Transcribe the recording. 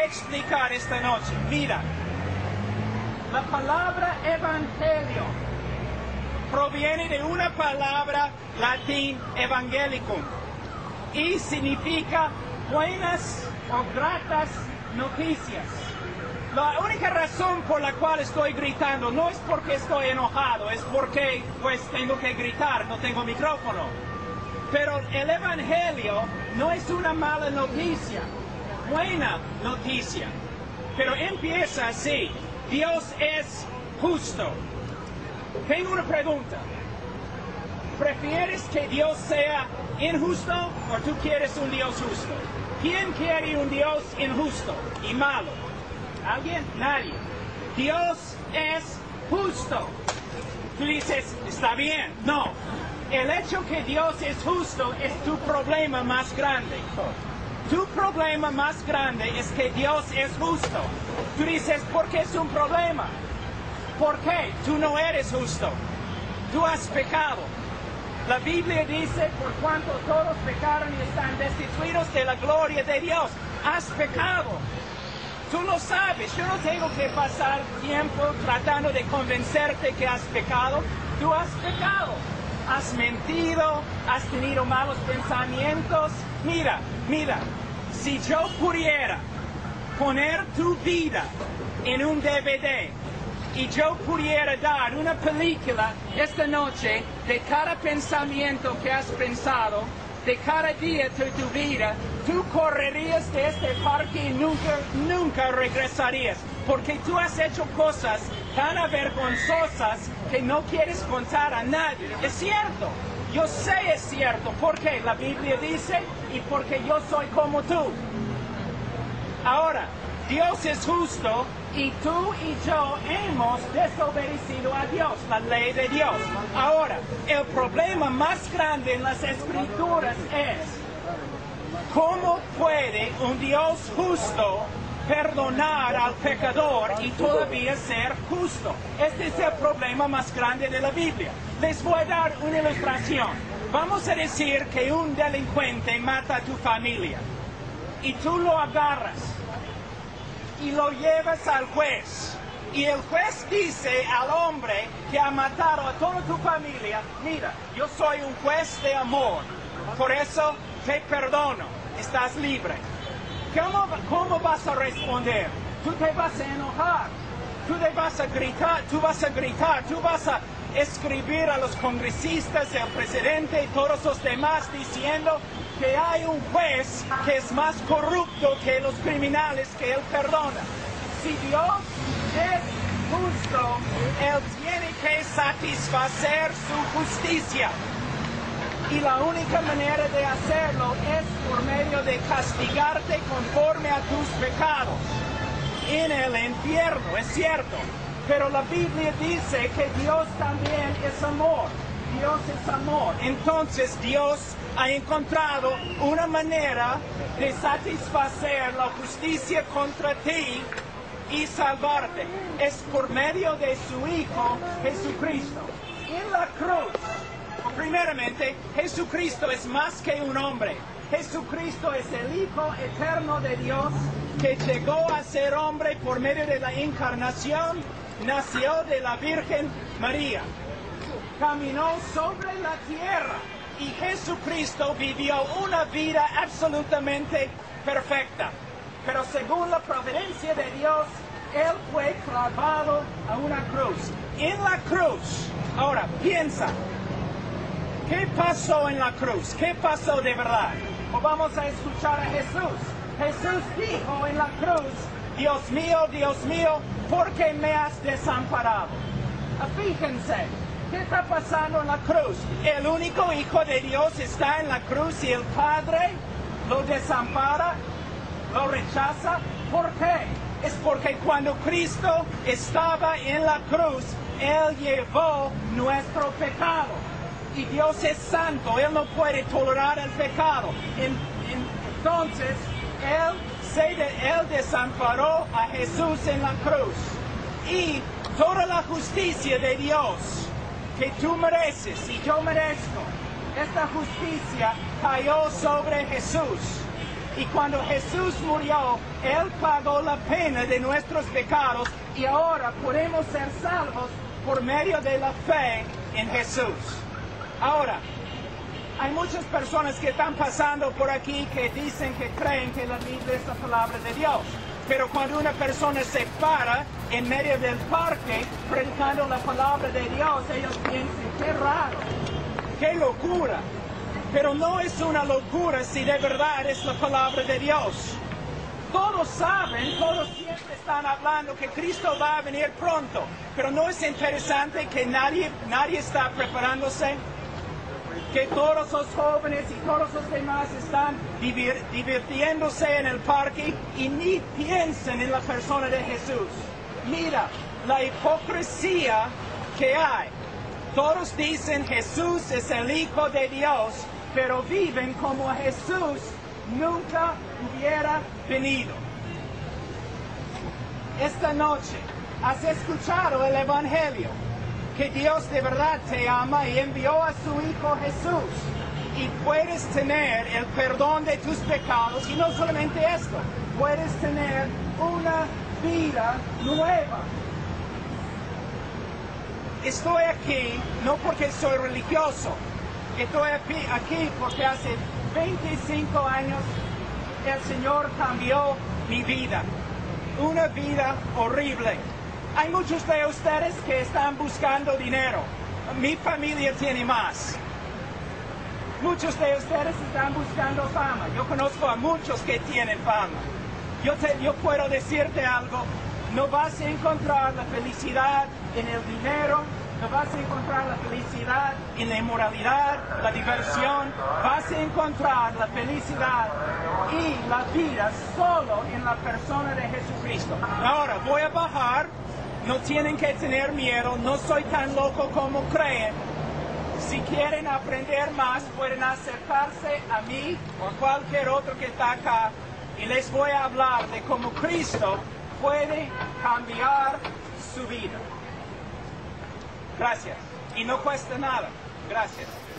explicar esta noche. Mira, la palabra evangelio proviene de una palabra latín evangelicum y significa buenas o gratas noticias. La única razón por la cual estoy gritando no es porque estoy enojado, es porque pues tengo que gritar, no tengo micrófono. Pero el evangelio no es una mala noticia, buena noticia. Pero empieza así: Dios es justo. Tengo una pregunta. ¿Prefieres que Dios sea injusto o tú quieres un Dios justo? ¿Quién quiere un Dios injusto y malo? ¿Alguien? Nadie. Dios es justo. Tú dices, está bien. No. El hecho que Dios es justo es tu problema más grande. Tu problema más grande es que Dios es justo. Tú dices, ¿por qué es un problema? ¿Por qué? Tú no eres justo. Tú has pecado. La Biblia dice, por cuanto todos pecaron y están destituidos de la gloria de Dios. Has pecado. Tú lo sabes. Yo no tengo que pasar tiempo tratando de convencerte que has pecado. Tú has pecado. Has mentido, has tenido malos pensamientos. Mira, si yo pudiera poner tu vida en un DVD y yo pudiera dar una película esta noche de cada pensamiento que has pensado, de cada día de tu vida, tú correrías de este parque y nunca regresarías, porque tú has hecho cosas tan avergonzosas que no quieres contar a nadie. Es cierto, yo sé es cierto, porque la Biblia dice y porque yo soy como tú. Ahora, Dios es justo y tú y yo hemos desobedecido a Dios, la ley de Dios. Ahora, el problema más grande en las Escrituras es ¿cómo puede un Dios justo perdonar al pecador y todavía ser justo? Este es el problema más grande de la Biblia. Les voy a dar una ilustración. Vamos a decir que un delincuente mata a tu familia y tú lo agarras y lo llevas al juez. Y el juez dice al hombre que ha matado a toda tu familia, mira, yo soy un juez de amor, por eso te perdono, estás libre. ¿Cómo vas a responder? Tú te vas a enojar, tú vas a gritar, tú vas a escribir a los congresistas, al presidente y todos los demás diciendo que hay un juez que es más corrupto que los criminales que él perdona. Si Dios es justo, Él tiene que satisfacer su justicia. Y la única manera de hacerlo es por medio de castigarte conforme a tus pecados en el infierno, es cierto. Pero la Biblia dice que Dios también es amor. Dios es amor. Entonces Dios ha encontrado una manera de satisfacer la justicia contra ti y salvarte. Es por medio de su Hijo Jesucristo. En la cruz, primeramente, Jesucristo es más que un hombre. Jesucristo es el Hijo eterno de Dios que llegó a ser hombre por medio de la encarnación, nació de la Virgen María, caminó sobre la tierra y Jesucristo vivió una vida absolutamente perfecta. Pero según la providencia de Dios, Él fue clavado a una cruz. En la cruz, ahora piensa, ¿qué pasó en la cruz? ¿Qué pasó de verdad? O vamos a escuchar a Jesús. Jesús dijo en la cruz, Dios mío, ¿por qué me has desamparado? Fíjense, ¿qué está pasando en la cruz? El único Hijo de Dios está en la cruz y el Padre lo desampara, lo rechaza. ¿Por qué? Es porque cuando Cristo estaba en la cruz, Él llevó nuestro pecado. Y Dios es santo, Él no puede tolerar el pecado. Entonces, Él desamparó a Jesús en la cruz. Y toda la justicia de Dios que tú mereces y yo merezco, esta justicia cayó sobre Jesús. Y cuando Jesús murió, Él pagó la pena de nuestros pecados y ahora podemos ser salvos por medio de la fe en Jesús. Ahora, hay muchas personas que están pasando por aquí que dicen que creen que la Biblia es la palabra de Dios. Pero cuando una persona se para en medio del parque predicando la palabra de Dios, ellos piensan, qué raro, qué locura. Pero no es una locura si de verdad es la palabra de Dios. Todos saben, todos siempre están hablando que Cristo va a venir pronto. Pero ¿no es interesante que nadie está preparándose? Que todos los jóvenes y todos los demás están divirtiéndose en el parque y ni piensan en la persona de Jesús. Mira la hipocresía que hay. Todos dicen Jesús es el Hijo de Dios, pero viven como Jesús nunca hubiera venido. Esta noche has escuchado el Evangelio, que Dios de verdad te ama y envió a su Hijo Jesús. Y puedes tener el perdón de tus pecados, y no solamente esto, puedes tener una vida nueva. Estoy aquí no porque soy religioso, estoy aquí porque hace 25 años el Señor cambió mi vida, una vida horrible. Hay muchos de ustedes que están buscando dinero. Mi familia tiene más. Muchos de ustedes están buscando fama. Yo conozco a muchos que tienen fama. Yo puedo decirte algo. No vas a encontrar la felicidad en el dinero. No vas a encontrar la felicidad en la inmoralidad, la diversión. Vas a encontrar la felicidad y la vida solo en la persona de Jesucristo. Ahora voy a bajar. No tienen que tener miedo, no soy tan loco como creen. Si quieren aprender más, pueden acercarse a mí o a cualquier otro que está acá y les voy a hablar de cómo Cristo puede cambiar su vida. Gracias. Y no cuesta nada. Gracias.